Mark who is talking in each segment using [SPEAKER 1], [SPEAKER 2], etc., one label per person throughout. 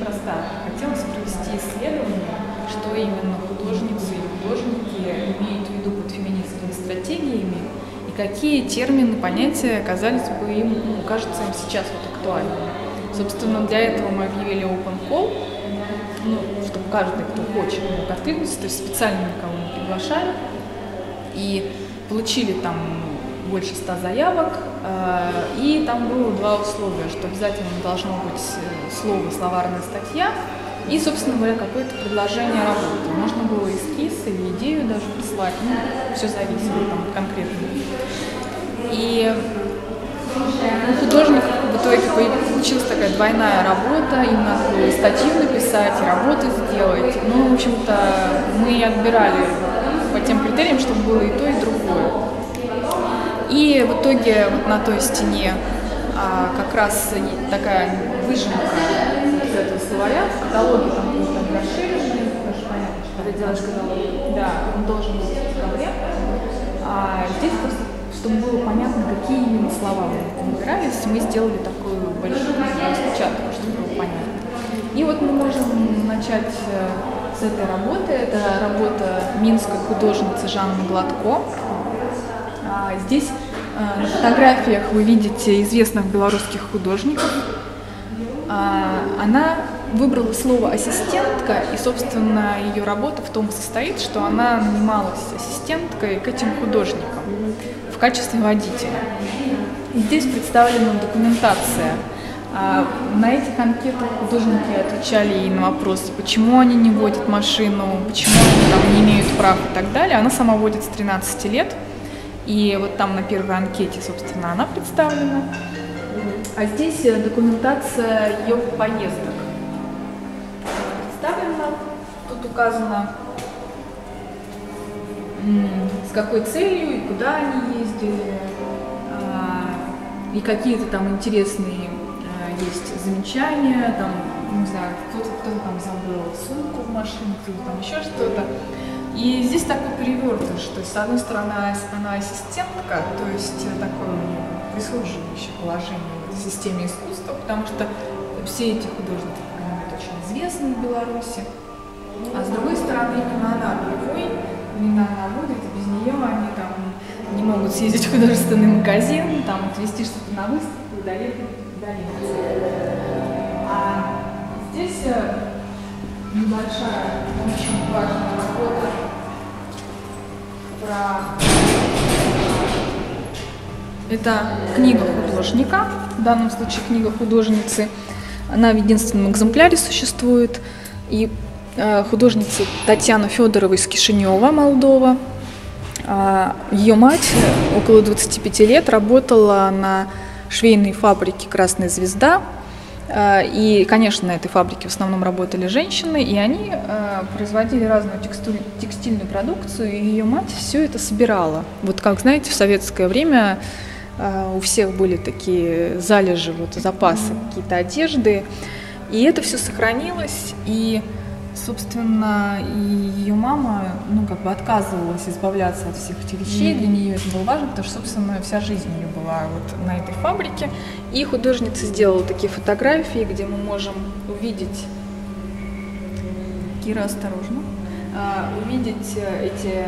[SPEAKER 1] простая. Хотелось провести исследование, что именно художницы и художники имеют в виду под феминистскими стратегиями, и какие термины, понятия казались бы им, кажется им сейчас вот актуальными. Собственно, для этого мы объявили open call, чтобы каждый, кто хочет, мог откликнуться, то есть специально никого не приглашали. И получили там больше 100 заявок, и там было два условия, что обязательно должно быть слово, словарная статья, и, собственно говоря, какое-то предложение работы. Можно было эскиз или идею даже прислать, все зависело там конкретно. И у художников в итоге получилась такая двойная работа, им надо было и статью написать, и работу сделать. В общем-то, мы отбирали по тем критериям, чтобы было и то, и другое. И в итоге вот на той стене как раз такая выжимка этого словаря, в каталоге там будет расширенный, потому что понятно, что ты делаешь каталог. Да, он должен быть в декабре. А здесь просто, чтобы было понятно, какие именно слова мы выбирались, мы сделали такую большую распечатку, чтобы было понятно. И вот мы можем начать с этой работы. Это работа минской художницы Жанны Гладко. Здесь на фотографиях вы видите известных белорусских художников. Она выбрала слово «ассистентка», и, собственно, ее работа в том состоит, что она нанималась ассистенткой к этим художникам в качестве водителя. И здесь представлена документация. На этих анкетах художники отвечали ей на вопросы, почему они не водят машину, почему они там не имеют прав и так далее. Она сама водит с 13 лет. И вот там на первой анкете, собственно, она представлена. А здесь документация ее поездок представлена. Тут указано, с какой целью и куда они ездили, и какие-то там интересные есть замечания, там, не знаю, кто-то там забыл сумку в машине, кто-то там еще что-то. И здесь такой перевертыш, то есть, с одной стороны, она ассистентка, то есть такое у нее прислуживающее положение в системе искусства, потому что все эти художники очень известны в Беларуси. А с другой стороны, именно она рулевой, именно она водит, и без нее они там не могут съездить в художественный магазин, там отвезти что-то на выставку, доехать. А здесь небольшая, очень важная работа Это книга художника, в данном случае книга художницы. Она в единственном экземпляре существует. И художница Татьяна Федорова из Кишинева, Молдова. Ее мать около 25 лет работала на швейной фабрике «Красная звезда». И, конечно, на этой фабрике в основном работали женщины, и они производили разную текстильную продукцию, и ее мать все это собирала. Вот как, знаете, в советское время у всех были такие залежи, вот, запасы, какие-то одежды, и это все сохранилось, и, собственно, ее мама, отказывалась избавляться от всех этих вещей, для нее это было важно, потому что, собственно, вся жизнь ее была вот на этой фабрике. И художница сделала такие фотографии, где мы можем увидеть, Кира, осторожно, увидеть эти,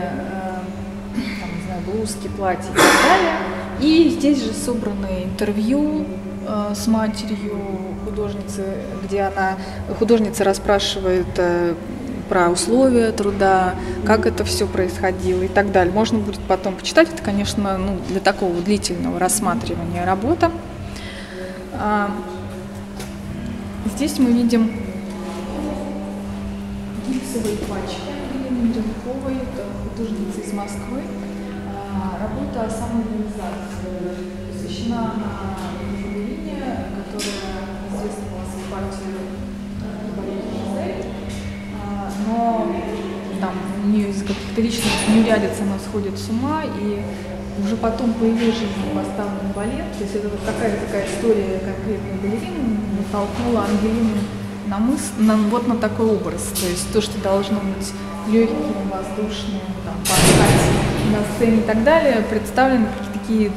[SPEAKER 1] блузки, платья и так далее. И здесь же собраны интервью с матерью художницы, где художница расспрашивает про условия труда, как это все происходило и так далее. Можно будет потом почитать. Это, конечно, для такого длительного рассматривания работа. Здесь мы видим гипсовые пачки Ангелины Меренковой, это художница из Москвы. Работа о самореализации посвящена Ангелине, которая известна была в партию Борис, но там у нее из-за каких-то личных неурядиц она сходит с ума, и уже потом по ее жизни поставлен балет. То есть это вот такая история конкретной балерины натолкнула Ангелину на такой образ. То есть то, что должно быть легким, воздушным, порхать на сцене и так далее, представлены такие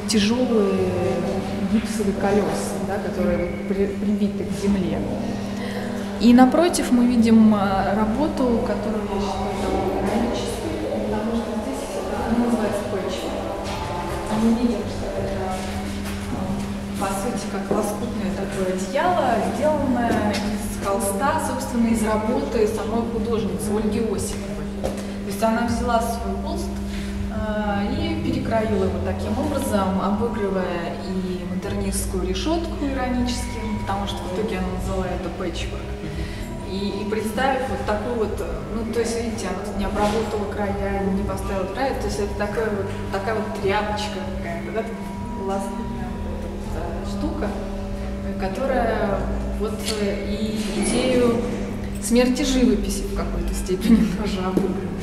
[SPEAKER 1] тяжелые гипсовые колеса, да, которые прибиты к земле. И напротив мы видим работу, которую я считаю довольно иронической, потому что здесь она называется пэтчворк. Мы видим, что это, по сути, как лоскутное такое одеяло, сделанное из холста, собственно, из работы самой художницы Ольги Осиповой. То есть она взяла свой холст и перекроила его таким образом, обыгрывая и модернистскую решетку иронически, потому что в итоге она назвала это пэтчворк. И представив вот такую вот, ну, то есть, видите, она тут не обработала края, не поставила края, то есть это такая вот тряпочка какая-то, да, лоскутная вот штука, которая вот и идею смерти живописи в какой-то степени тоже обыгрывает.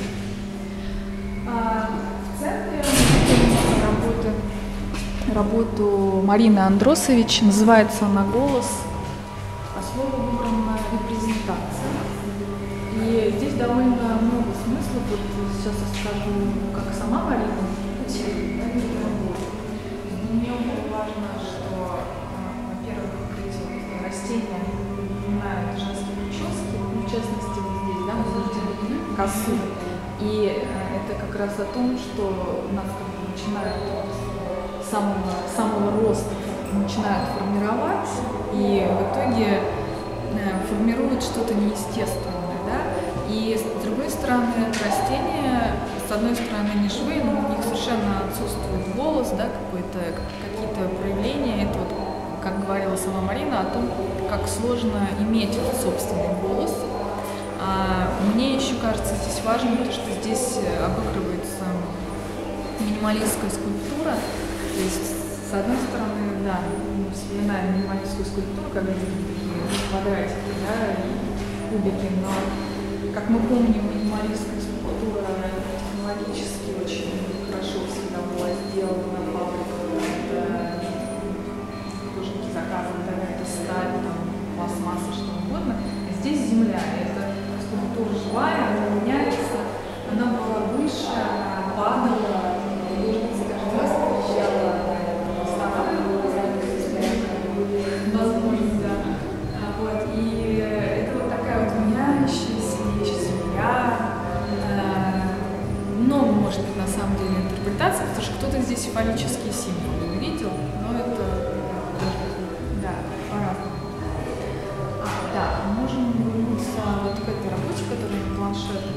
[SPEAKER 1] В центре мы видим работу Марины Андросович, называется она «Голос», а слово выбрано «репрезентация». И здесь довольно много смыслов. Вот сейчас я скажу, как сама Марина учила эту работу. Для нее было важно, что, во-первых, эти растения напоминают женские прически, в частности, вот здесь, да, мы видим косу. И это как раз о том, что у нас как бы начинают самого роста начинают формировать, и в итоге формируют что-то неестественное, да? И с другой стороны, растения, с одной стороны, они живые, но у них совершенно отсутствует голос, да, какие-то проявления. Это вот, как говорила сама Марина, о том, как сложно иметь собственный голос. Мне еще кажется здесь важно то, что здесь обыгрывается минималистская скульптура. То есть, с одной стороны, да, мы вспоминаем минималистскую скульптуру, когда видим такие квадратики, да, и кубики, но, как мы помним, минималистская скульптура технологически очень хорошо всегда была сделана на фабриках, когда художники заказывали, да, это сталь, там, пластмасса, что угодно. Здесь земля, это скульптура живая, она меняется, она была выше, она падала, художница каждый раз приезжала, восстанавливала возможность, да. Вот. И это вот такая вот меняющаяся вещь, земля. Много может быть на самом деле интерпретация, потому что кто-то здесь символические символы увидел, но это да, по-разному. Да, можем вернуться вот к этой работе, которая на планшете.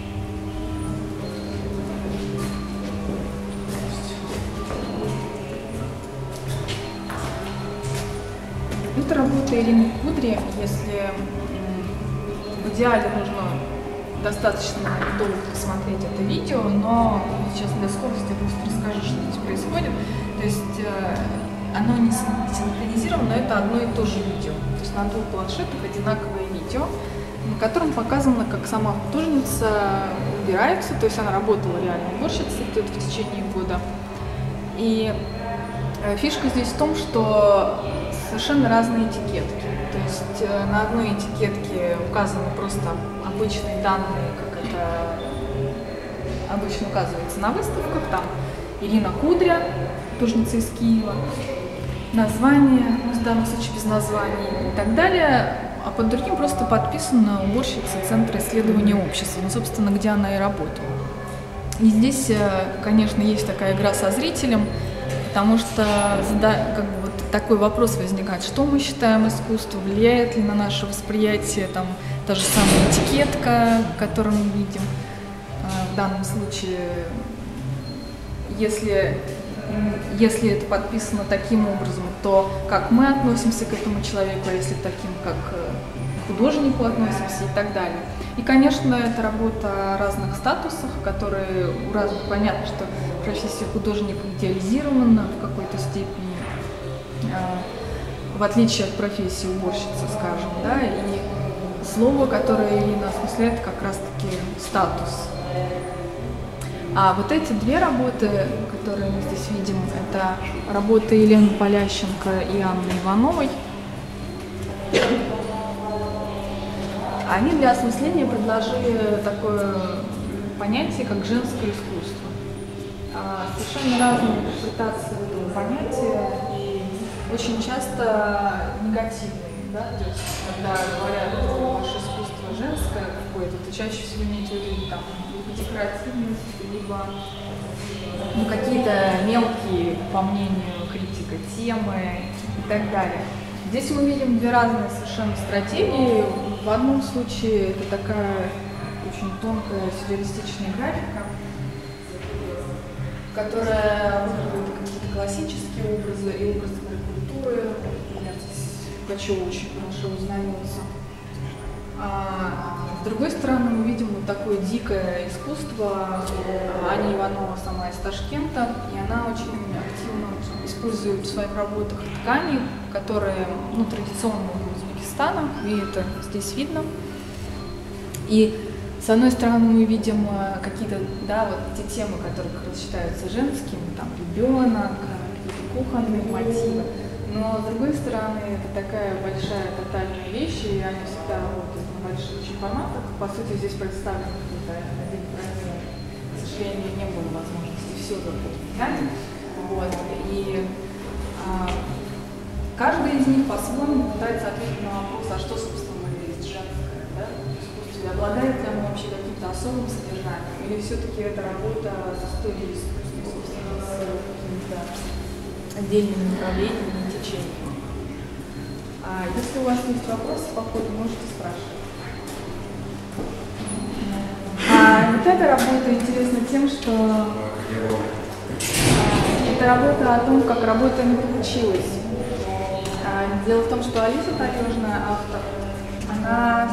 [SPEAKER 1] Это работа Ирины Кудри. Если в идеале нужно достаточно долго посмотреть это видео, но сейчас для скорости я просто расскажу, что здесь происходит. То есть оно не синхронизировано, но это одно и то же видео. То есть на двух планшетах одинаковое видео, на котором показано, как сама художница убирается, то есть она работала реально уборщицей где-то в течение года. И фишка здесь в том, что совершенно разные этикетки. То есть на одной этикетке указаны просто обычные данные, как это обычно указывается на выставках, там Ирина Кудря, художница из Киева, название, в данном случае без названий и так далее, а под другим просто подписано уборщица Центра исследования общества, ну, собственно, где она и работала. И здесь, конечно, есть такая игра со зрителем, потому что как бы вот такой вопрос возникает, что мы считаем искусством, влияет ли на наше восприятие там, та же самая этикетка, которую мы видим. В данном случае, если это подписано таким образом, то как мы относимся к этому человеку, а если таким, как к художнику относимся и так далее. И, конечно, это работа о разных статусах, которые у разных, понятно, что профессия художника идеализирована в какой-то степени, в отличие от профессии уборщицы, скажем, да, и слово, которое Ирина осмысляет, как раз-таки статус. А вот эти две работы, которые мы здесь видим, это работы Елены Полященко и Анны Ивановой. Они для осмысления предложили такое понятие, как женское искусство. Совершенно разные интерпретации этого понятия и очень часто негативные да, то есть когда говорят, ваше искусство женское какое-то, то чаще всего имеете в виду там декоративность, либо какие-то мелкие, по мнению критика, темы и так далее. Здесь мы видим две разные совершенно стратегии. В одном случае это такая очень тонкая сюрреалистичная графика, которая выбрала какие-то классические образы и образы культуры. Здесь Пугачева очень хорошо узнается. А с другой стороны, мы видим вот такое дикое искусство. Аня Иванова сама из Ташкента, и она очень активно использует в своих работах ткани, которые традиционные для Узбекистана, и это здесь видно. И с одной стороны мы видим какие-то, да, вот те темы, которые как раз считаются женскими, там ребенок, какие-то кухонные мотивы. Но с другой стороны, это такая большая тотальная вещь, и они всегда работают на больших очень форматах. По сути, здесь представлен какой-то один проект. К сожалению, не было возможности все заработать ткани. Вот. И каждый из них по-своему пытается ответить на вопрос, а что, собственно, есть женское, да, в искусстве? Обладает ли оно вообще каким-то особым содержанием? Или все-таки это работа с историей искусства, собственно, с какими-то отдельными направлениями и течениями? Если у вас есть вопросы по ходу, можете спрашивать. Вот эта работа интересна тем, что это работа о том, как работа не получилась. Дело в том, что Алиса Таежная, автор, она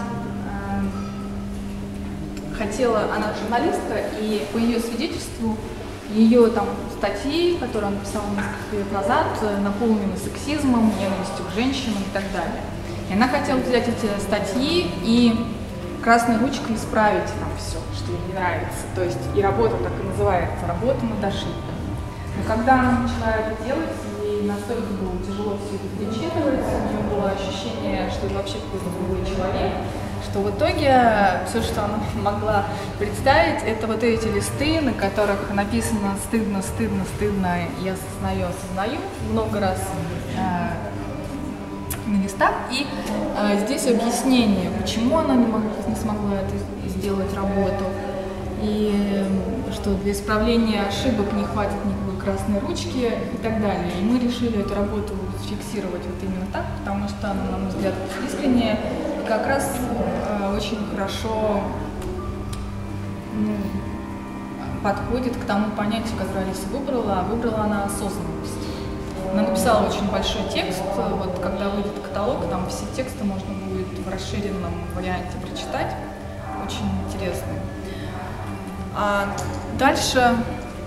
[SPEAKER 1] она журналистка, и по ее свидетельству, ее там статьи, которые она написала несколько лет назад, наполнены сексизмом, ненавистью к женщинам и так далее. И она хотела взять эти статьи и красной ручкой исправить там все, что ей не нравится. То есть и работа так и называется, работа над ошибкой. Но когда она начала это делать, ей настолько было тяжело все это перечитывать, у нее было ощущение, что это вообще какой-то другой человек, что в итоге все, что она могла представить, это вот эти листы, на которых написано «стыдно, стыдно, стыдно, я осознаю» много раз на листах. И здесь объяснение, почему она не смогла это сделать работу, и что для исправления ошибок не хватит никакой красной ручки и так далее. И мы решили эту работу фиксировать вот именно так, потому что она, на мой взгляд, искренняя и как раз очень хорошо подходит к тому понятию, которое Алиса выбрала, а выбрала она осознанность. Она написала очень большой текст, вот когда выйдет каталог, там все тексты можно будет в расширенном варианте прочитать, очень интересный. А дальше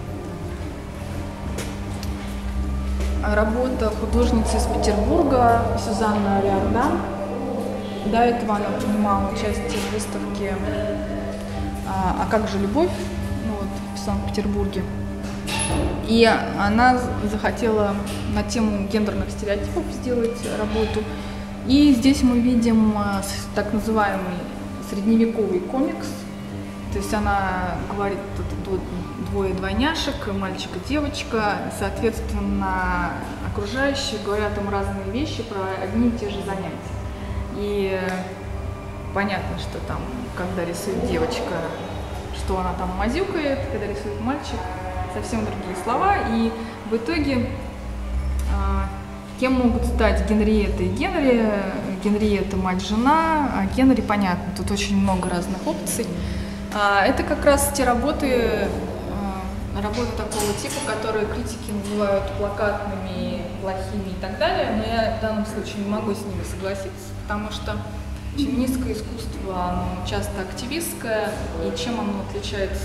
[SPEAKER 1] работа художницы из Петербурга Сюзанны Риордан. До этого она принимала участие в выставке «А как же любовь?» в Санкт-Петербурге. И она захотела на тему гендерных стереотипов сделать работу. И здесь мы видим так называемый средневековый комикс. То есть она говорит, тут двое двойняшек, мальчик и девочка. Соответственно, окружающие говорят им разные вещи про одни и те же занятия. И понятно, что там, когда рисует девочка, что она там мазюкает, когда рисует мальчик, совсем другие слова. И в итоге кем могут стать Генриетта и Генри? Генриетта мать-жена, а Генри, понятно, тут очень много разных опций. Это как раз те работы такого типа, которые критики называют плакатными, плохими и так далее, но я в данном случае не могу с ними согласиться, потому что феминистское искусство, оно часто активистское, и чем оно отличается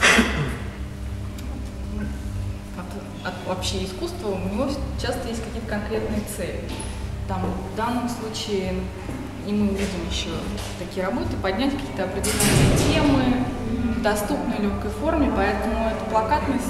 [SPEAKER 1] от вообще искусства, у него часто есть какие-то конкретные цели. Там, в данном случае, и мы увидим еще такие работы, поднять какие-то определенные темы в доступной легкой форме, поэтому эта плакатность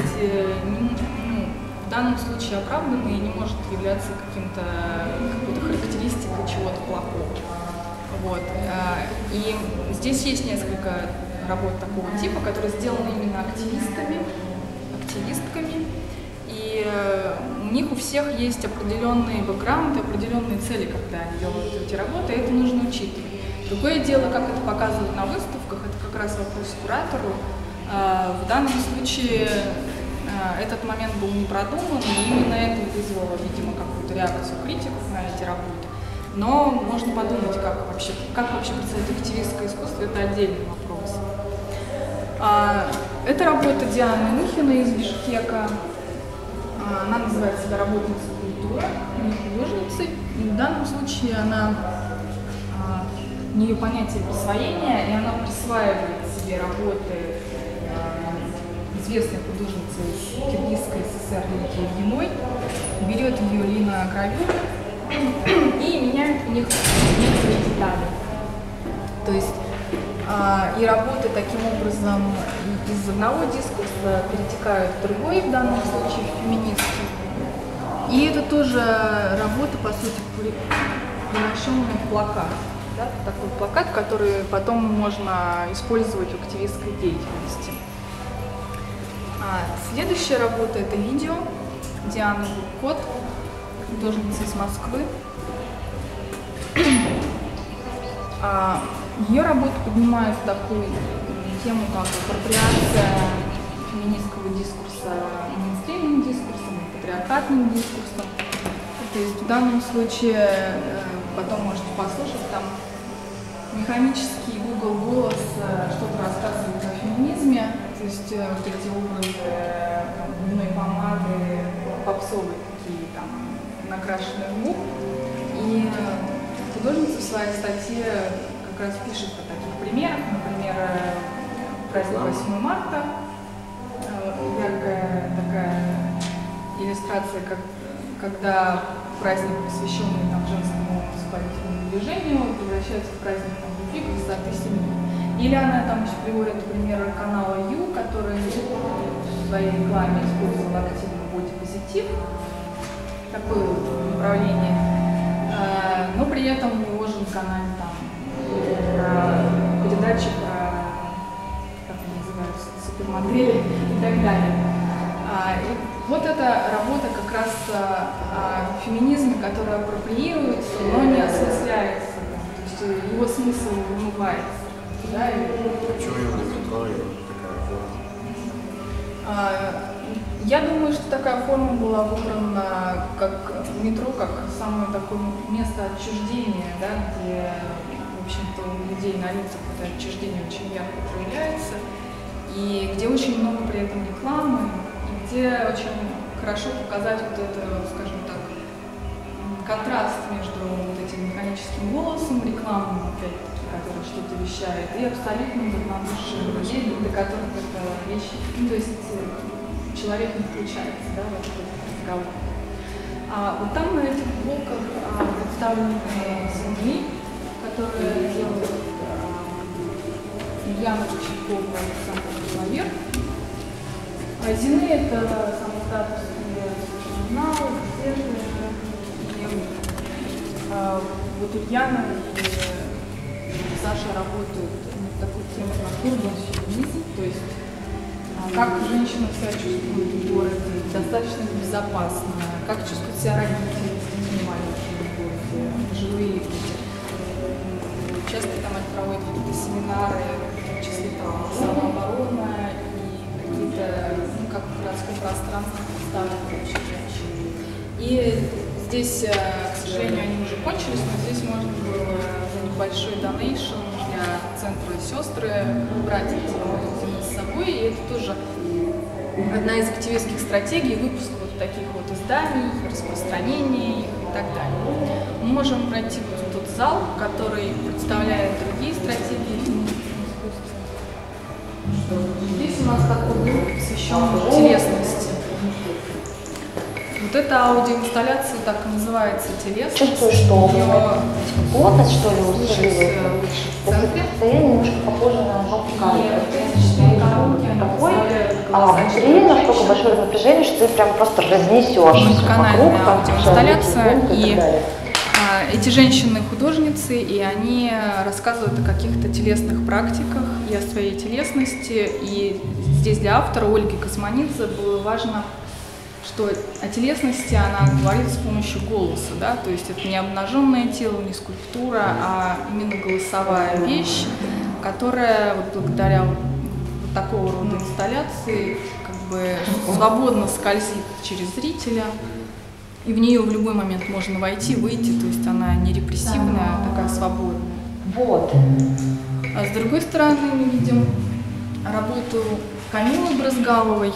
[SPEAKER 1] в данном случае оправдана и не может являться какой-то характеристикой чего-то плохого. Вот. И здесь есть несколько работ такого типа, которые сделаны именно активистками. И мы у них у всех есть определенные бэкграунды, определенные цели, когда они делают эти работы, и это нужно учитывать. Другое дело, как это показывают на выставках, это как раз вопрос к куратору. В данном случае этот момент был не продуман, и именно это вызвало, видимо, какую-то реакцию критиков на эти работы. Но можно подумать, как вообще представить активистское искусство, это отдельный вопрос. Это работа Дианы Мухиной из Бишкека. Она называет себя работницей культуры, не художницей. И в данном случае у нее понятие присвоения, и она присваивает себе работы известной художницы из Киргизской ССР Лидии Ильиной, берет ее линогравюры и меняет в них некоторые детали. То есть и работы таким образом из одного дискурса перетекают в другой, в данном случае в феминистский. И это тоже работа, по сути, превращенная в плакат. Да? Такой плакат, который потом можно использовать в активистской деятельности. Следующая работа – это видео Дианы Кот, художница из Москвы. Ее работа поднимает такую тему, как апроприация феминистского дискурса мейнстримным дискурсом, патриархатным дискурсом. То есть в данном случае, потом можете послушать, там механический Google голос что-то рассказывает о феминизме, то есть вот эти образы губной помады, попсовые такие там накрашенные губ. И художница в своей статье как раз пишет о таких примерах, например, праздник 8 марта, яркая такая иллюстрация, когда праздник, посвященный там, женскому воспалительному движению, превращается в праздник любви, красоты, семьи. Или она там еще приводит пример канала Ю, который в своей рекламе использовал активно бодипозитив, такое направление, но при этом у него же на канале там передачи про, как они называются, супермодели и так далее. И вот эта работа как раз о феминизме, который апроприируется, но не осмысляется, то есть его смысл вымывается. Да,
[SPEAKER 2] почему именно метро и такая форма?
[SPEAKER 1] Я думаю, что такая форма была выбрана как метро, как самое такое место отчуждения, да, где, в общем-то, у людей на лицах это отчуждение очень ярко проявляется, и где очень много при этом рекламы, и где очень хорошо показать вот это, скажем так, контраст между вот этим механическим голосом, рекламным, опять-таки, который что-то вещает, и абсолютно равнодушие людей, для которых эта вещь, то есть человек не включается, да, в этот разговор. Вот там на этих блоках представлены земли, которые делают Ульяна Кочеткова и Александр Человек. Зины — это самостатусные журналы, газеты. Вот Ульяна и Саша работают над такой темой, как урбан феминизм, то есть как женщина себя чувствует в городе, достаточно ли безопасно, как чувствуют себя родители с детьми маленькими в городе, пожилые люди. Часто там они проводят какие-то семинары, в том числе там самооборона и какие-то, ну, как в городском пространстве представлены вообще женщины. И здесь, к сожалению, они уже кончились, но здесь можно было за небольшой донейшн для центра «Сестры» брать эти магазины с собой. И это тоже одна из активистских стратегий выпуска вот таких вот изданий, распространения их и так далее. Мы можем пройти вот в тот зал, который представляет другие стратегии феминистского искусства. Здесь у нас такой блок, посвященный телесности. Вот эта аудиоинсталляция так и называется «Телесность».
[SPEAKER 3] Чувствую, что плотность, что ли, усиливается. Состояние немножко похоже на желтый камень. Такой, внутри настолько большое напряжение, что ты прям просто разнесешь вокруг.
[SPEAKER 1] Аудиоинсталляция, и эти женщины художницы, и они рассказывают о каких-то телесных практиках и о своей телесности. И здесь для автора Ольги Космонидзе было важно что о телесности она говорит с помощью голоса, да, то есть это не обнаженное тело, не скульптура, а именно голосовая вещь, которая вот благодаря вот такого рода инсталляции как бы свободно скользит через зрителя, и в нее в любой момент можно войти, выйти, то есть она не репрессивная, а такая свободная.
[SPEAKER 3] Вот.
[SPEAKER 1] А с другой стороны мы видим работу Камилы Брызгаловой,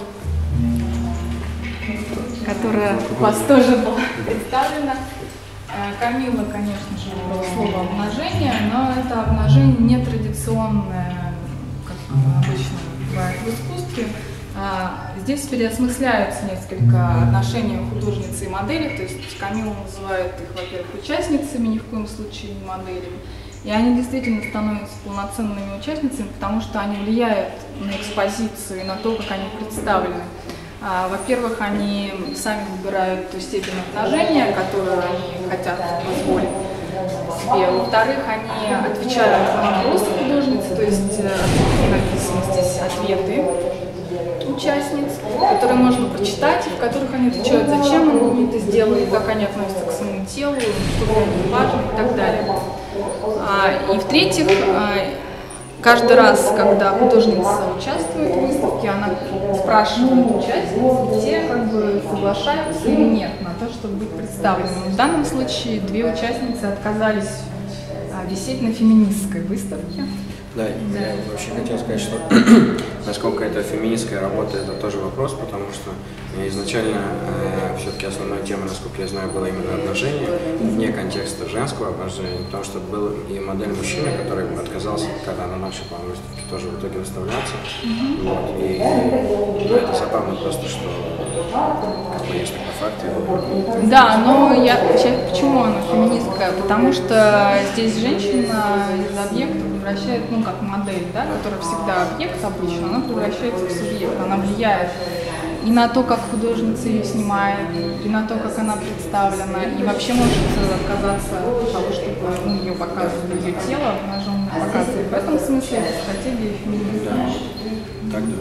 [SPEAKER 1] которая у вас тоже была представлена. Камила, конечно же, было слово обнажение, но это обнажение нетрадиционное, как обычно бывает в искусстве. Здесь переосмысляются несколько отношений художницы и модели, то есть Камилу называют их, во-первых, участницами, ни в коем случае не моделями. И они действительно становятся полноценными участницами, потому что они влияют на экспозицию и на то, как они представлены. Во-первых, они сами выбирают ту степень обнажения, которую они хотят позволить себе. Во-вторых, они отвечают на вопросы художницы, то есть написаны здесь ответы участниц, которые можно прочитать, и в которых они отвечают, зачем они это сделали, как они относятся к своему телу, что для них важно и так далее. И в-третьих, каждый раз, когда художница участвует в выставке, она спрашивает участниц, те как бы соглашаются или нет на то, чтобы быть представленными. В данном случае две участницы отказались висеть на феминистской выставке.
[SPEAKER 2] Да, я вообще хотел сказать, что насколько это феминистская работа, это тоже вопрос, потому что изначально все-таки основная тема, насколько я знаю, была именно обнажение, вне контекста женского обнажения, потому что был и модель мужчины, который отказался, когда на нашей, по-моему, выставке тоже в итоге выставляться. Вот, и это забавно просто, что как бы есть такой факт.
[SPEAKER 1] Да, но почему она феминистская? Потому что здесь женщина из объекта превращает, ну как модель, да, которая всегда объект обычно, она превращается в субъект, она влияет и на то, как художница ее снимает, и на то, как она представлена, и вообще может отказаться от того, чтобы ее показывали, ее тело обнаженное показывали. В этом смысле это стратегия феминизма.
[SPEAKER 2] Так, да.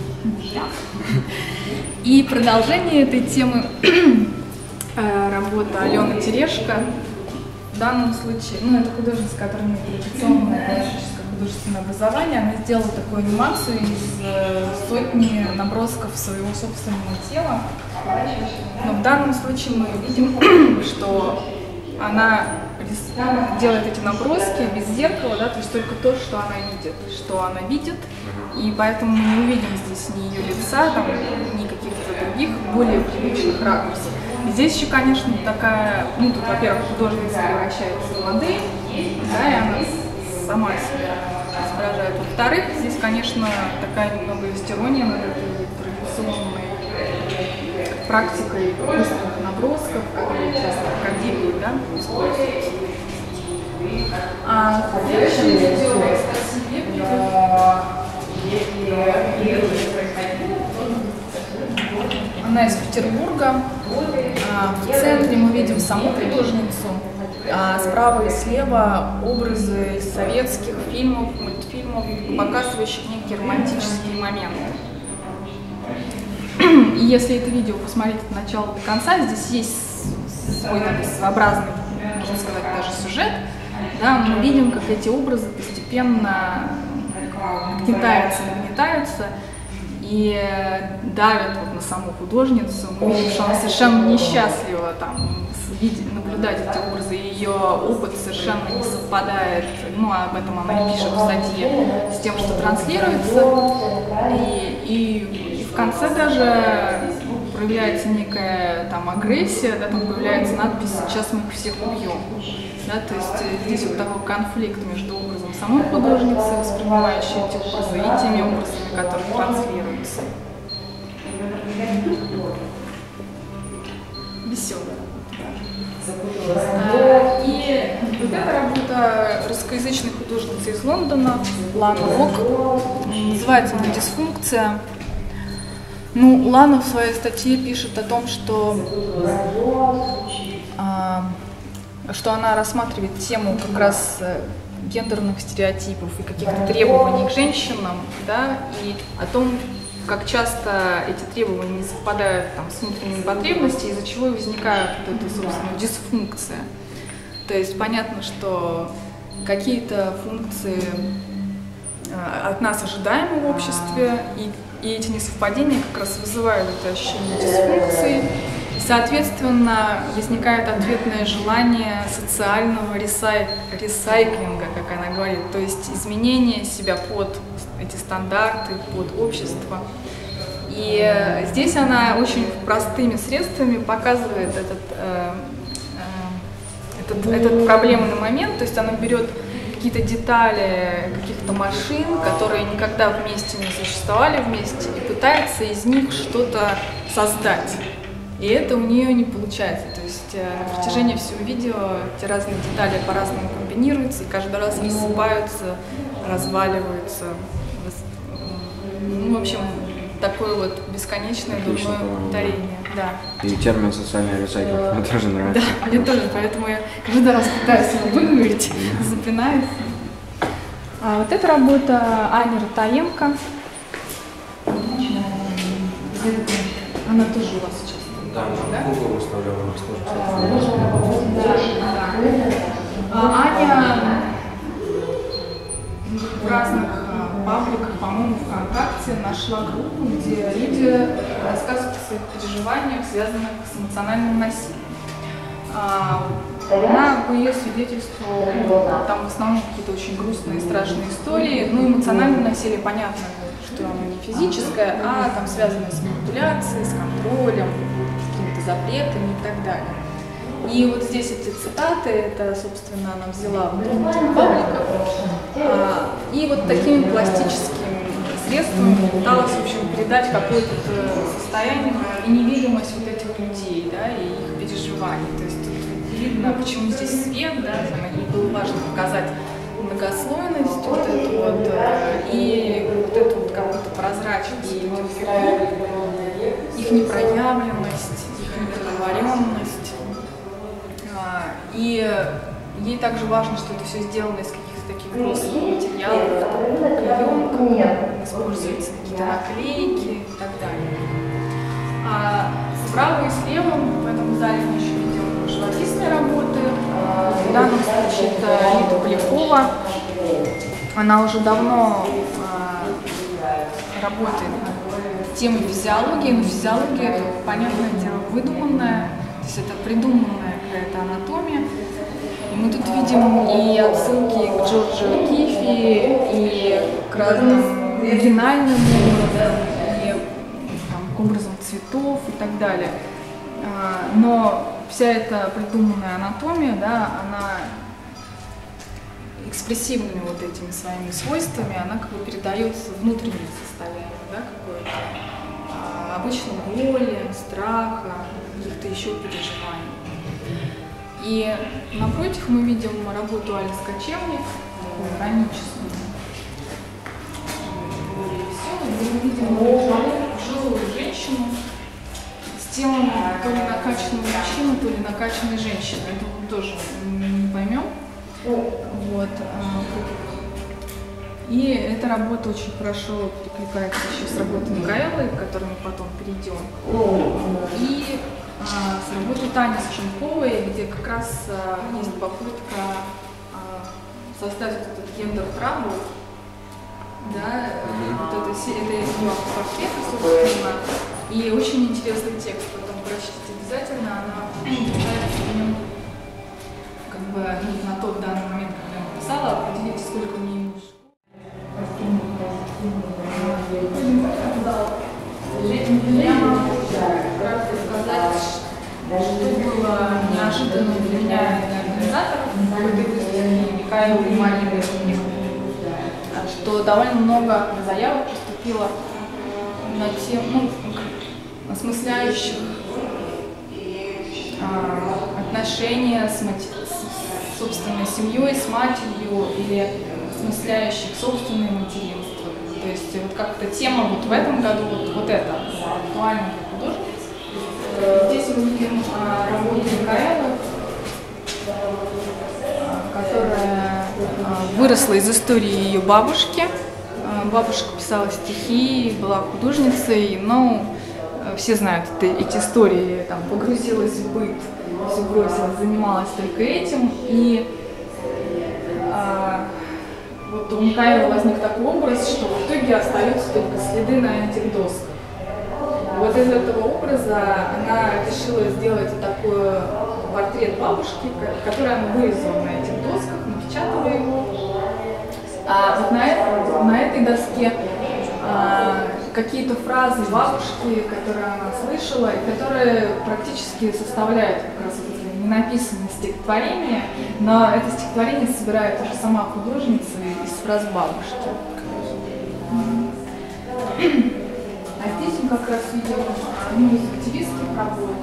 [SPEAKER 1] И продолжение этой темы работа Алены Терешко. В данном случае, это художница, которая имеет традиционное классическое художественное образование, она сделала такую анимацию из сотни набросков своего собственного тела. Но в данном случае мы видим, что она делает эти наброски без зеркала, да, то есть только то, что она видит, и поэтому мы не увидим здесь ни ее лица, там, ни каких-то других более привычных ракурсов. И здесь еще, конечно, такая, тут, во-первых, художница превращается в модель, да, и она сама себя изображает. Во-вторых, здесь, конечно, такая немного истерония над этой традиционной практикой быстрых набросков, которые часто академии, да, используются. А следующее видео она из Петербурга. В центре мы видим саму художницу, а справа и слева образы из советских фильмов, мультфильмов, показывающих некие романтические моменты. И если это видео посмотреть от начала до конца, здесь есть свой такой своеобразный, можно сказать, даже сюжет. Да, мы видим, как эти образы постепенно нагнетаются и давят на саму художницу. Мы видим, что она совершенно несчастлива наблюдать эти образы, ее опыт совершенно не совпадает, об этом она и пишет в статье, с тем, что транслируется, и в конце даже проявляется некая агрессия, да, там появляется надпись «Сейчас мы их всех убьем». Да, то есть здесь вот такой конфликт между образом самой художницы, воспринимающей эти образы, и теми образами, которые транслируются. Веселая. И вот эта работа русскоязычной художницы из Лондона, Лана Вок, называется она «Дисфункция». Лана в своей статье пишет о том, что она рассматривает тему как раз гендерных стереотипов и каких-то требований к женщинам, да, и о том, как часто эти требования не совпадают там, с внутренними потребностями, из-за чего и возникает вот эта, собственно, дисфункция. То есть понятно, что какие-то функции от нас ожидаемы в обществе, и эти несовпадения как раз вызывают это ощущение дисфункции. И, соответственно, возникает ответное желание социального ресайклинга, как она говорит, то есть изменения себя под эти стандарты, под общество. И здесь она очень простыми средствами показывает этот проблемный момент, то есть она берет какие-то детали каких-то машин, которые никогда вместе не существовали вместе, и пытается из них что-то создать. И это у нее не получается. То есть на протяжении всего видео эти разные детали по-разному комбинируются, и каждый раз рассыпаются, разваливаются. Ну, в общем, такое вот бесконечное дурное повторение. Да.
[SPEAKER 2] И термин «социальный ресайклинг» мне тоже нравится.
[SPEAKER 1] Да, мне тоже, поэтому я каждый раз пытаюсь его выговорить, запинаюсь. А вот эта работа Ани Ратаенко. Она тоже у вас сейчас.
[SPEAKER 2] Да, она в Google выставляла, у нас тоже.
[SPEAKER 1] Аня в разных пабликах, по-моему, ВКонтакте нашла группу, где люди рассказывают о своих переживаниях, связанных с эмоциональным насилием. Она, по ее свидетельству, там в основном какие-то очень грустные и страшные истории. Ну, эмоциональное насилие, понятно, что оно не физическое, а там связано с манипуляцией, с контролем, с какими-то запретами и так далее. И вот здесь эти цитаты, это, собственно, она взяла в этих пабликах, и вот такими пластическими средствами пыталась, в общем, передать какое-то состояние и невидимость вот этих людей, да, и их переживаний. То есть тут видно, почему здесь свет, да, ей было важно показать многослойность вот эту вот, и вот эту вот какую-то прозрачность этих фигур, их непроявленность, их недоговоренность. И ей также важно, что это все сделано из каких-то таких грустных материалов, клеенка, используются какие-то наклейки и так далее. А справа и слева в этом зале мы еще видим живописные работы. В данном случае это Рита Полякова. Она уже давно работает над темой физиологии, но физиология, это, понятное дело, выдуманная, то есть это придуманная какая-то анатомия. И мы тут видим и отсылки к Джорджу Кифи, и к разным оригинальным образам, и там, к образам цветов и так далее. Но вся эта придуманная анатомия, да, она экспрессивными вот этими своими свойствами, она как бы передается внутреннее состояние, да, какое-то, обычно боли, страха, каких-то еще переживаний. И напротив мы видим работу Алис Кочевник, такую ироническую, более веселую, где мы видим пожилую женщину с телом то ли накачанного мужчины, то ли накачанной женщины. Это мы тоже не поймем. Вот. И эта работа очень хорошо перекликается еще с работой Микаэлы, к которой мы потом перейдем. И с работой Тани Сашенковой, где как раз есть попытка составить этот гендер-трабл. Да, вот это ее портрет, собственно, и очень интересный текст, потом прочтите обязательно, она пытается в нем, как бы, на тот данный момент, когда я написала, определить, сколько мне ему. Я могу кратко сказать, что было неожиданно для меня и для организаторов этой выставки Микаэлы и Марины, что довольно много заявок поступило на тему, осмысляющих отношения с собственной семьей, с матерью или осмысляющих собственное материнство. То есть вот как-то тема вот в этом году вот это актуальна для художниц. Здесь мы видим работу Микаэлы, которая выросла из истории ее бабушки, Бабушка писала стихи, была художницей, но все знают эти истории, там, погрузилась в быт, все бросила, занималась только этим. И вот у Михаила возник такой образ, что в итоге остаются только следы на этих досках. Вот из этого образа она решила сделать такой портрет бабушки, который она вырезала на этих досках, напечатала его. А вот на этой доске какие-то фразы бабушки, которые она слышала, и которые практически составляют как раз ненаписанное стихотворение, но это стихотворение собирает уже сама художница из фраз бабушки. А здесь мы как раз видим одну из активистских работ.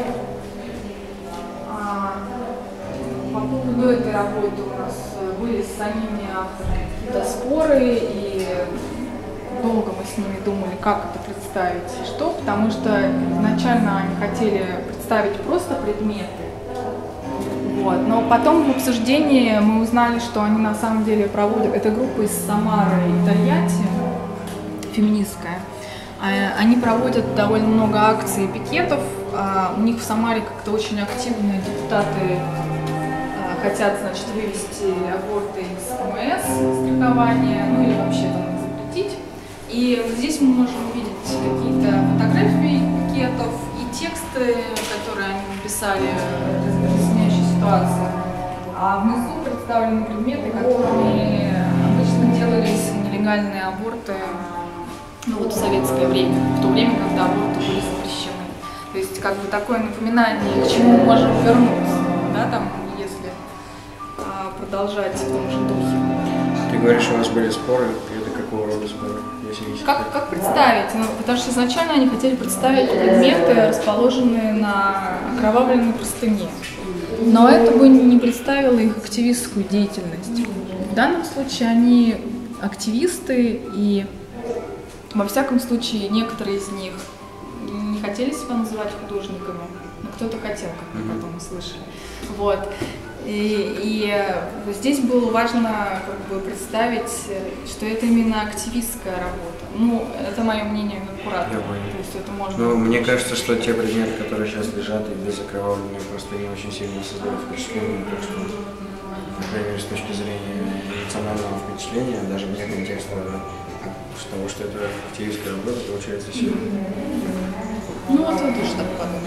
[SPEAKER 1] По поводу этой работы у нас были с самими авторами какие-то споры, и долго мы с ними думали, как это представить и что, потому что изначально они хотели представить просто предметы. Вот. Но потом в обсуждении мы узнали, что они на самом деле проводят, это группа из Самары и Тольятти, феминистская. Они проводят довольно много акций и пикетов. У них в Самаре как-то очень активные депутаты хотят, значит, вывести аборты из КМС, страхования, ну или вообще там запретить. И вот здесь мы можем увидеть какие-то фотографии пикетов и тексты, которые они написали, разъясняющие ситуацию. А внизу представлены предметы, которыми обычно делались нелегальные аборты, ну вот в советское время, в то время, когда аборты были запрещены. То есть как бы такое напоминание, к чему мы можем вернуться, да, там, если продолжать в том же духе.
[SPEAKER 2] Ты говоришь, у вас были споры, это какого рода споры?
[SPEAKER 1] Как представить? Ну, потому что изначально они хотели представить предметы, расположенные на окровавленной простыне. Но это бы не представило их активистскую деятельность. В данном случае они активисты, и во всяком случае некоторые из них не хотели себя называть художниками, но кто-то хотел, как мы потом услышали. Вот. И здесь было важно как бы представить, что это именно активистская работа. Ну, это мое мнение как куратора. То есть это можно...
[SPEAKER 2] Ну, мне кажется, что те предметы, которые сейчас лежат и без окровавленной простыни, очень сильно создают впечатление, так что, по крайней мере, с точки зрения эмоционального впечатления, даже вне контекста того, что это активистская работа, получается сильно.
[SPEAKER 1] Ну, вот вы тоже так подумали.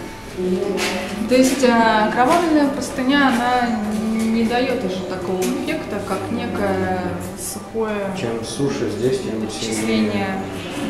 [SPEAKER 1] То есть окровавленная простыня, она не дает уже такого эффекта, как некое сухое...
[SPEAKER 2] Чем суше здесь, тем
[SPEAKER 1] впечатление.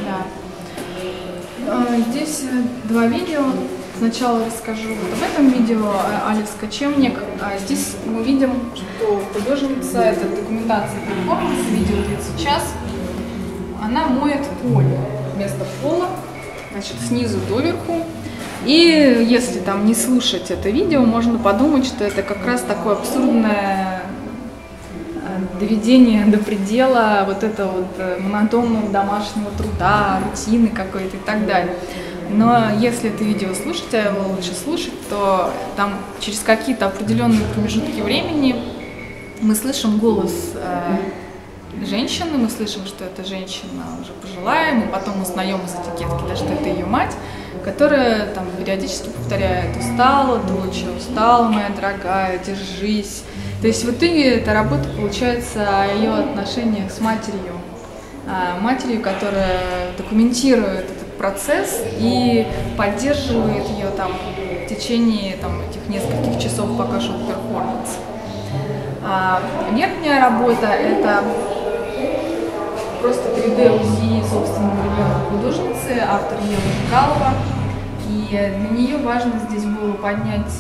[SPEAKER 1] Да. Здесь два видео. Сначала расскажу вот об этом видео Алекс Кочевник. Здесь мы видим, что художница, это документация перформанса, видео длится час. Она моет поле вместо пола, значит, снизу доверху. И если там не слушать это видео, можно подумать, что это как раз такое абсурдное доведение до предела вот этого вот монотонного домашнего труда, рутины какой-то и так далее. Но если это видео слушать, а его лучше слушать, то там через какие-то определенные промежутки времени мы слышим голос женщины, мы слышим, что эта женщина уже пожилая, мы потом узнаем из этикетки, да, что это ее мать, которая там периодически повторяет: устала, дочь, устала, моя дорогая, держись. То есть в итоге эта работа получается о ее отношениях с матерью, матерью, которая документирует этот процесс и поддерживает ее там в течение там этих нескольких часов, пока шел перформанс. Верхняя работа — это просто 3D УЗИ собственного ребенка художницы, автор Ева Михайлова. И для нее важно здесь было поднять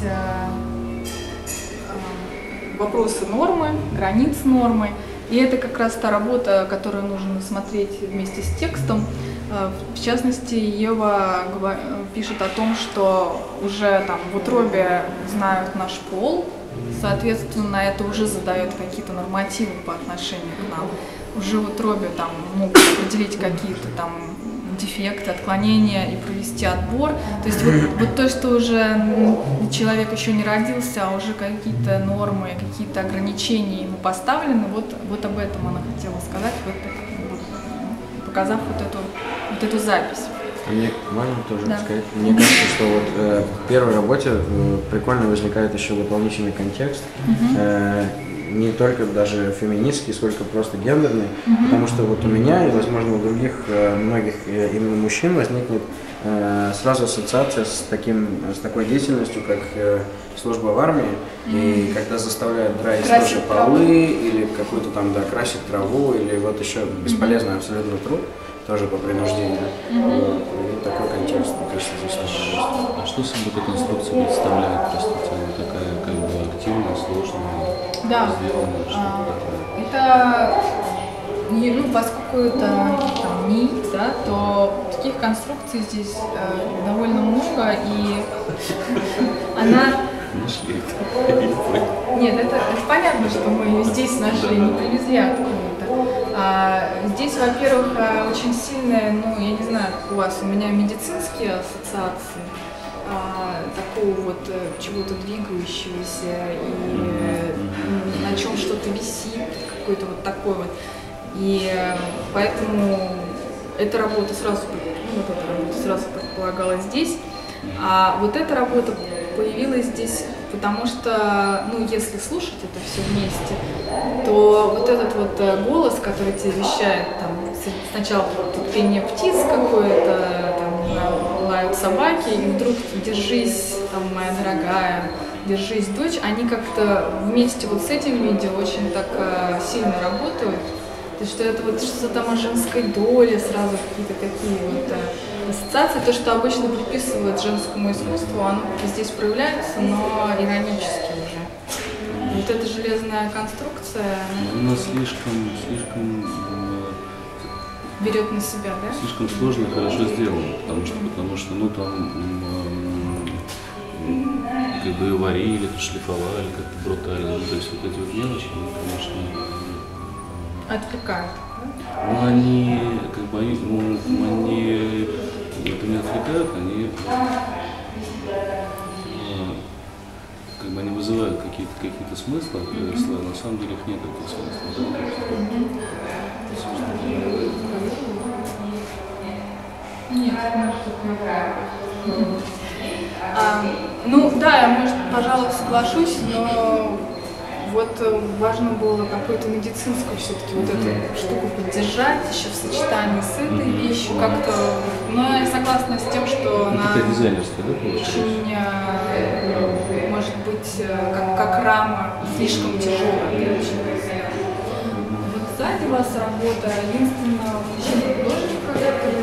[SPEAKER 1] вопросы нормы, границ нормы. И это как раз та работа, которую нужно смотреть вместе с текстом. В частности, Ева пишет о том, что уже там в утробе знают наш пол, соответственно, это уже задает какие-то нормативы по отношению к нам. Уже в утробе там могут определить какие-то там дефекты, отклонения и провести отбор. То есть вот то, что уже человек еще не родился, а уже какие-то нормы, какие-то ограничения ему поставлены, вот об этом она хотела сказать в этой показав вот эту запись.
[SPEAKER 2] Мне можно тоже
[SPEAKER 1] Да.
[SPEAKER 2] сказать? Мне кажется, что вот в первой работе прикольно возникает еще дополнительный контекст. Не только даже феминистский, сколько просто гендерный, потому что вот у меня и, возможно, у других многих именно мужчин возникнет сразу ассоциация с такой деятельностью, как служба в армии, и когда заставляют драить тоже полы, или какую-то там, да, красить траву, или вот еще бесполезный абсолютно труд, тоже по принуждению. Вот. И такой контекст, мне кажется, здесь тоже есть.
[SPEAKER 4] А что собой эта конструкция представляет, простите, она такая как бы активная, сложная?
[SPEAKER 1] Да, это, ну, поскольку это там, НИИ, да, то таких конструкций здесь довольно много, и она... Нет, это понятно, что мы ее здесь нашли, не привезли откуда-то. Здесь, во-первых, очень сильная, ну, я не знаю, как у вас, у меня медицинские ассоциации, такого вот чего-то двигающегося и на чем что-то висит, какой-то вот такой вот. И поэтому эта работа сразу предполагалась здесь, а вот эта работа появилась здесь, потому что, ну, если слушать это все вместе, то вот этот вот голос, который тебе вещает, там, сначала тут пение птиц какое-то, там, лают собаки, и вдруг держись, там, моя дорогая, держись, дочь, они как-то вместе вот с этим видео очень так сильно работают. То есть, что это вот что-то там о женской доле, сразу какие-то такие вот ассоциации. То, что обычно приписывают женскому искусству, оно здесь проявляется, но иронически уже. Вот эта железная конструкция...
[SPEAKER 4] Она слишком
[SPEAKER 1] берет на себя, да?
[SPEAKER 4] Слишком сложно и хорошо сделано, потому что ну там как бы варили, шлифовали как-то брутально, ну, то есть вот эти вот мелочи, они, конечно,
[SPEAKER 1] отвлекают. Да?
[SPEAKER 4] Ну они как бы они это не отвлекают, они как бы они вызывают какие-то смыслы, на самом деле их нет таких смыслов.
[SPEAKER 1] Нет, ну да, я, может, пожалуй, соглашусь, но вот важно было какую-то медицинскую все-таки вот эту штуку поддержать еще в сочетании с этой вещью как-то. Но я согласна с тем, что она
[SPEAKER 4] такая дизайнерская, да,
[SPEAKER 1] очень, может быть, как рама слишком тяжелая. Вот сзади у вас работа единственного художника, который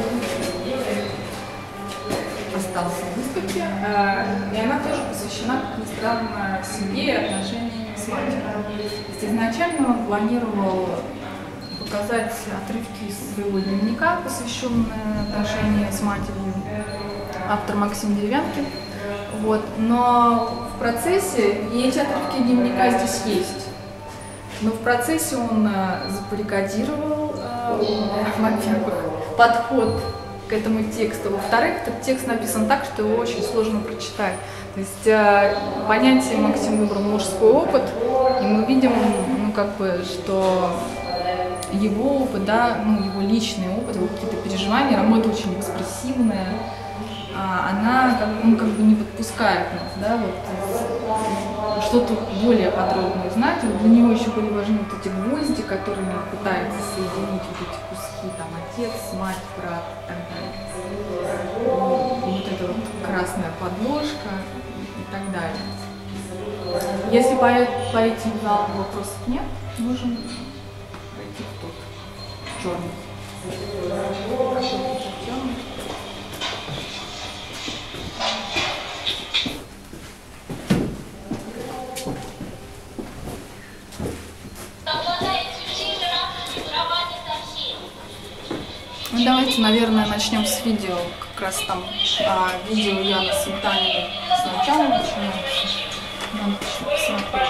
[SPEAKER 1] остался в выставке, и она тоже посвящена, как ни странно, семье и отношениям с матерью. То есть изначально он планировал показать отрывки из своего дневника, посвященные отношениям с матерью, автор Максим Деревянкин. Вот. Но в процессе, и эти отрывки дневника здесь есть, но в процессе он забаррикадировал, во-первых, подход к этому тексту. Во-вторых, этот текст написан так, что его очень сложно прочитать. То есть понятие Максим выбрал мужской опыт, и мы видим, ну, как бы, что его опыт, да, ну, его личный опыт, его какие-то переживания, работа очень экспрессивная, она как бы не подпускает нас, да, вот что-то более подробно узнать. Вот для него еще были важны вот эти гвозди, которыми пытается соединить вот эти куски, там, отец, мать, брат и так далее. И вот эта вот красная подложка и так далее. Если по этим залам вопросов нет, можем пройти в тот черный. Ну, давайте, наверное, начнем с видео. Как раз там видео Яны Сметаниной сначала начинается. Нам посмотреть.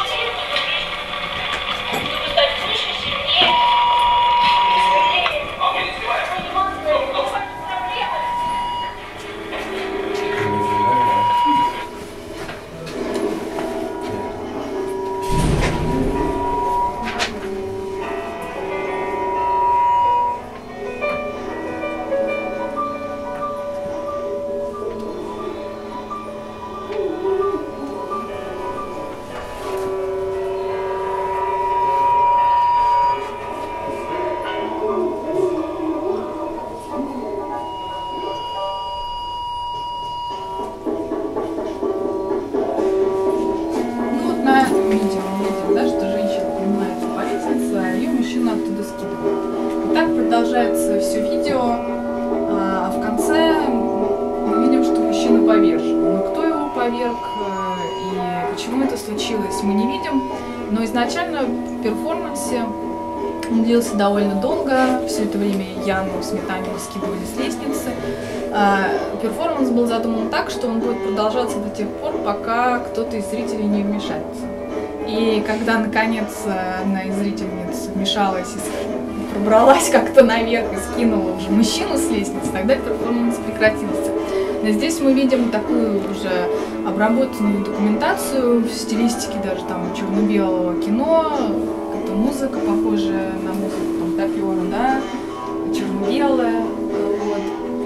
[SPEAKER 1] поверг, и почему это случилось, мы не видим. Но изначально в перформансе он длился довольно долго, все это время Яну Сметанину скидывали с лестницы. Перформанс был задуман так, что он будет продолжаться до тех пор, пока кто-то из зрителей не вмешается. И когда, наконец, одна из зрительниц вмешалась и пробралась как-то наверх и скинула уже мужчину с лестницы, тогда перформанс прекратился. Но здесь мы видим такую уже обработанную документацию в стилистике даже там черно-белого кино, как-то музыка похожая на музыку там Топиора, да, черно-белая, вот.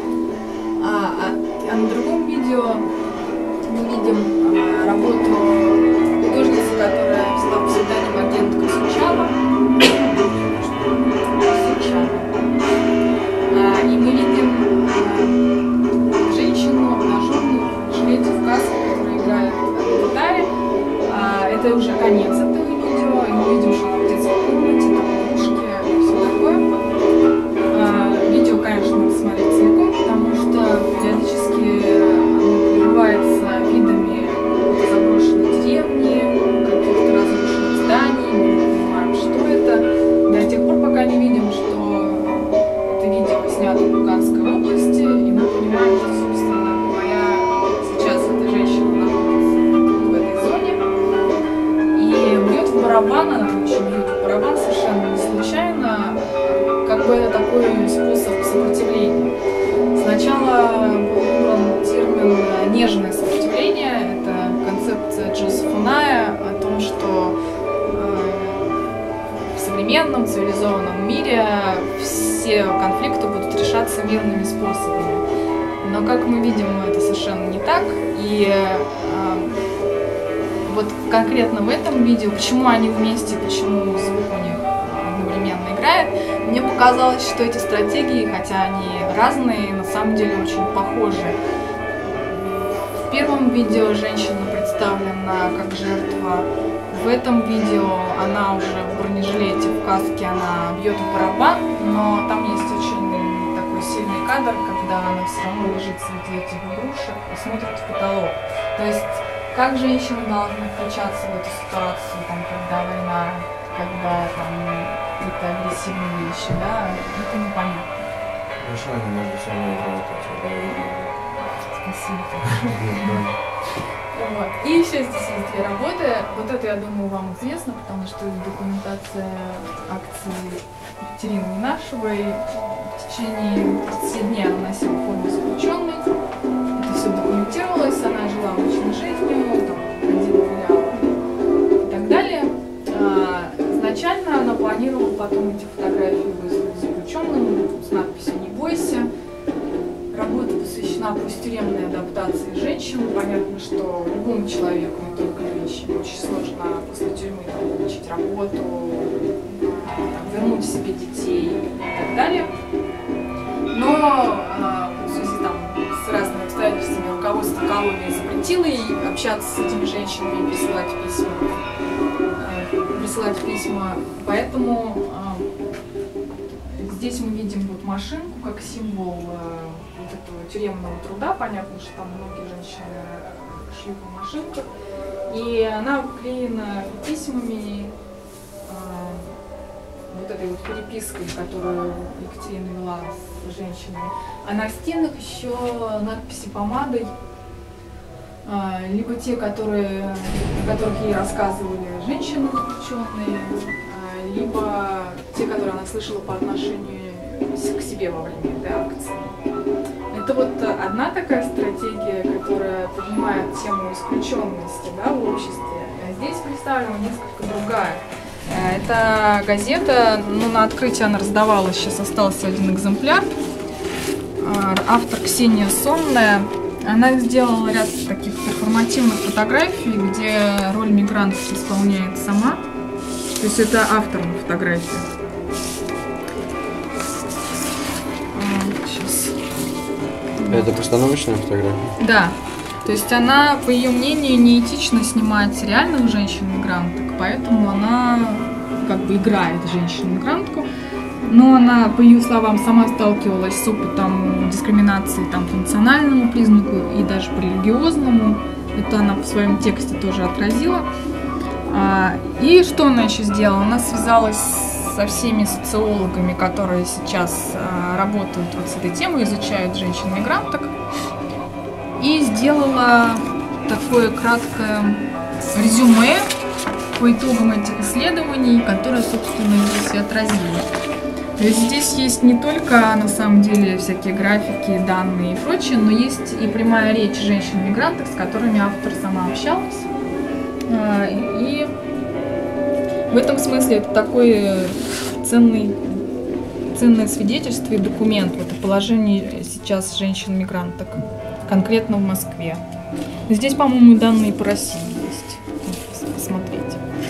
[SPEAKER 1] А на другом видео мы видим работу художницы, которая взяла псевдоним агентка Сучава. И мы видим женщину обнаженную в жилете, в каске, которая играет на гитаре. Это уже конец этого видео, и мы видим, что она в детской комнате, там игрушки и все такое. Видео, конечно, надо смотреть целиком, потому что периодически оно прерывается видами заброшенной деревни, каких-то разрушенных зданий, мы не понимаем, что это, до тех пор, пока не видим, что это видео снято в Луганской области, и мы понимаем, что, собственно говоря, сейчас эта женщина находится в этой зоне и бьет в барабан, она очень бьет в барабан совершенно не случайно, как бы это такой способ сопротивления. Сначала был выбран термин «нежное сопротивление», это концепция Джозефа Ная о том, что в современном цивилизованном мире все конфликты будут решаться мирными способами. Но, как мы видим, это совершенно не так. И вот конкретно в этом видео, почему они вместе, почему звук у них одновременно играет, мне показалось, что эти стратегии, хотя они разные, на самом деле очень похожи. В первом видео женщина представлена как жертва. В этом видео она уже в бронежилете, в каске, она бьет в барабан, но там есть очень такой сильный кадр, когда она все равно лежит среди этих игрушек и смотрит в потолок. То есть, как женщина должна включаться в эту ситуацию, там, когда война, когда там какие-то агрессивные вещи, да, это непонятно.
[SPEAKER 2] Хорошо, они между собой играют.
[SPEAKER 1] Спасибо. Вот. И еще здесь есть две работы. Вот это, я думаю, вам известно, потому что это документация акции Екатерины Ненашевой. В течение 10 дней она носила форму заключенной. Это все документировалось, она жила обычной жизнью, там, ходила, гуляла и так далее. Изначально она планировала потом эти фотографии выставить заключенным с надписью «Не бойся». Работа посвящена посттюремной адаптации женщин. Понятно, что любому человеку, не только женщине, очень сложно после тюрьмы получить работу, вернуть себе детей и так далее. Но в связи с разными обстоятельствами руководство колонии запретило ей общаться с этими женщинами и присылать письма. Поэтому здесь мы видим вот машинку как символ вот этого тюремного труда. Понятно, что там многие женщины шли по машинках. И она обклеена письмами, вот этой вот перепиской, которую Екатерина вела с женщинами. А на стенах еще надписи помадой, либо те, о которых ей рассказывали женщины заключенные, либо те, которые она слышала по отношению к себе во время этой акции. Это вот одна такая стратегия, которая поднимает тему исключенности, да, в обществе. А здесь представлена несколько другая. Это газета, на открытии она раздавалась, сейчас остался один экземпляр. Автор Ксения Сонная. Она сделала ряд таких перформативных фотографий, где роль мигрантов исполняет сама. То есть это автор на фотографии. Сейчас.
[SPEAKER 2] Это постановочная фотография?
[SPEAKER 1] Да. То есть она, по ее мнению, неэтично снимать реальных женщин-мигранток, поэтому она как бы играет женщину-мигрантку. Но она, по ее словам, сама сталкивалась с опытом дискриминации там, по национальному признаку и даже по религиозному. Это она в своем тексте тоже отразила. И что она еще сделала? Она связалась со всеми социологами, которые сейчас работают вот с этой темой, изучают женщин-мигранток, и сделала такое краткое резюме по итогам этих исследований, которые, собственно, здесь и отразили. То есть здесь есть не только, на самом деле, всякие графики, данные и прочее, но есть и прямая речь женщин-мигранток, с которыми автор сама общалась. И в этом смысле это такое ценное свидетельство и документ вот, о положении сейчас женщин-мигранток, конкретно в Москве. Здесь, по-моему, данные по России есть. Можете посмотреть.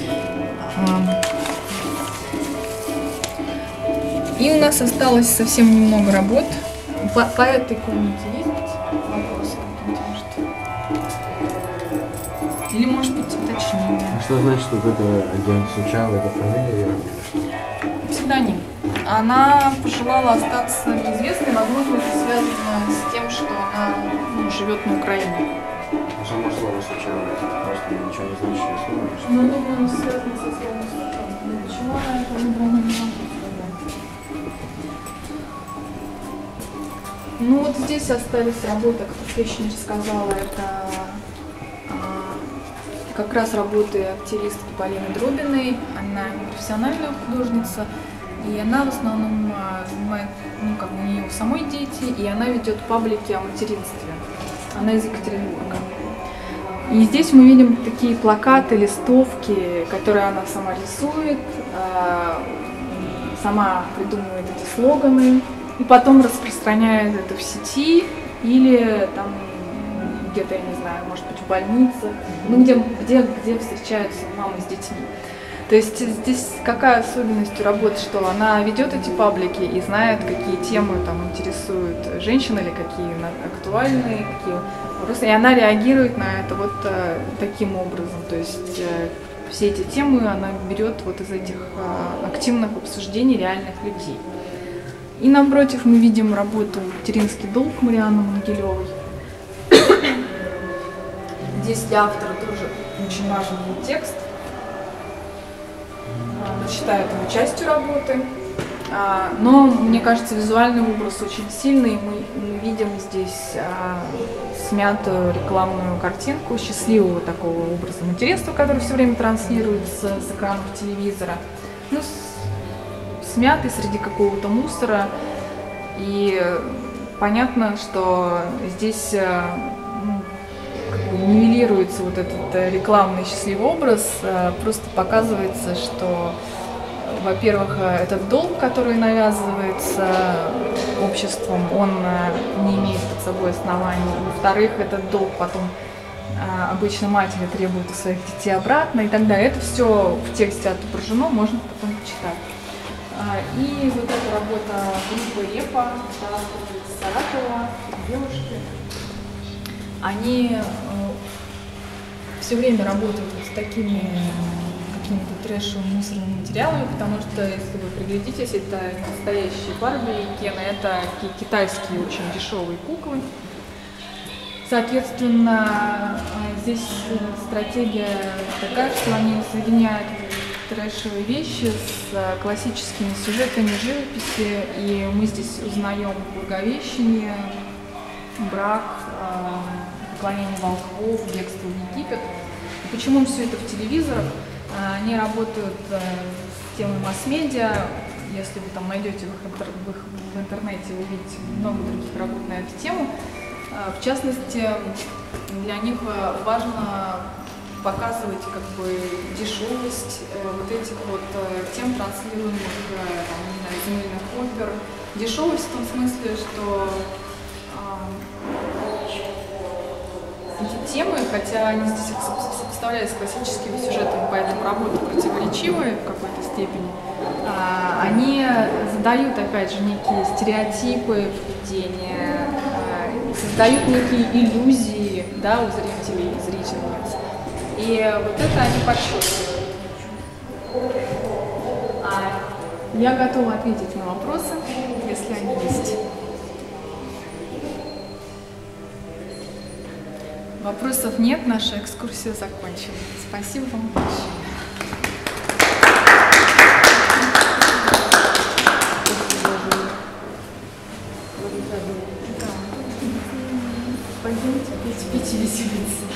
[SPEAKER 1] И у нас осталось совсем немного работ. По этой комнате есть вопросы какие-то, может? Или, может быть, уточнение?
[SPEAKER 2] А что значит, что вот это агент Сучава, это фамилия?
[SPEAKER 1] Псевдоним. Она пожелала остаться неизвестной, возможно, это связано с тем, что она живет на Украине.
[SPEAKER 2] Само слово Сучава, это просто ничего не значащее слово.
[SPEAKER 1] Ну, думаю, связано со словом Сучава. Почему она это выбрала, не могу сказать. Ну, вот здесь остались работы, как я еще не рассказала, это как раз работы активистки Полины Дробиной. Она профессиональная художница, и она в основном занимает, ну, как бы у нее самой дети, и она ведет паблики о материнстве. Она из Екатеринбурга. И здесь мы видим такие плакаты, листовки, которые она сама рисует, сама придумывает эти слоганы, и потом распространяет это в сети или там где-то, я не знаю, может быть, в больнице, ну, где встречаются мамы с детьми. То есть здесь какая особенность у работы, что она ведет эти паблики и знает, какие темы там интересуют женщин или какие актуальные, какие вопросы, и она реагирует на это вот таким образом. То есть все эти темы она берет вот из этих активных обсуждений реальных людей. И напротив мы видим работу «Материнский долг» Марианны Мангелевой. Здесь для автора тоже очень важен был текст. Она считает его частью работы. Но, мне кажется, визуальный образ очень сильный. Мы видим здесь смятую рекламную картинку счастливого такого образа материнства, который все время транслируется с экранов телевизора. Ну, смятый среди какого-то мусора. И понятно, что здесь нивелируется вот этот рекламный счастливый образ, просто показывается, что, во-первых, этот долг, который навязывается обществом, он не имеет под собой оснований. Во-вторых, этот долг потом обычно матери требуют у своих детей обратно и так далее. Это все в тексте отображено, можно потом почитать. И вот эта работа группы РЕПа, из Саратова, девушки, они все время работают вот с такими какими-то трэшевыми мусорными материалами, потому что, если вы приглядитесь, это не настоящие Барби и Кена, это китайские очень дешевые куклы. Соответственно, здесь стратегия такая, что они соединяют трэшевые вещи с классическими сюжетами живописи, и мы здесь узнаем Благовещение, брак, поклонение волхвов, бегство в Египет. И почему все это в телевизорах? Они работают с темой масс-медиа. Если вы там найдете в интернете, вы увидите много других работ на эту тему. В частности, для них важно показывать как бы дешевость вот этих вот тем, транслируемых земельных опер. Дешевость в том смысле, что эти темы, хотя они здесь сопоставляют с классическими сюжетами, поэтому работы противоречивые в какой-то степени, они задают, опять же, некие стереотипы поведения, создают некие иллюзии, да, у зрителей и зрительниц. И вот это они подчеркивают. Я готова ответить на вопросы, если они есть. Вопросов нет, наша экскурсия закончена. Спасибо вам большое. Пойдемте пить, веселиться.